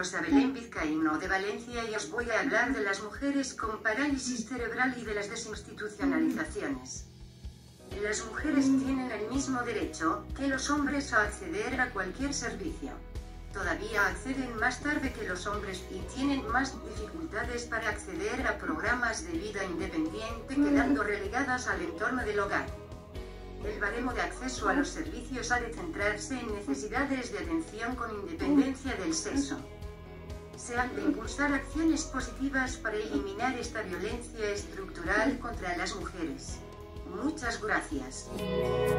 bienvenidos a Belén Vizcaíno de Valencia y os voy a hablar de las mujeres con parálisis cerebral y de las desinstitucionalizaciones. Las mujeres tienen el mismo derecho que los hombres a acceder a cualquier servicio. Todavía acceden más tarde que los hombres y tienen más dificultades para acceder a programas de vida independiente, quedando relegadas al entorno del hogar. El baremo de acceso a los servicios ha de centrarse en necesidades de atención con independencia del sexo. Se han de impulsar acciones positivas para eliminar esta violencia estructural contra las mujeres. Muchas gracias.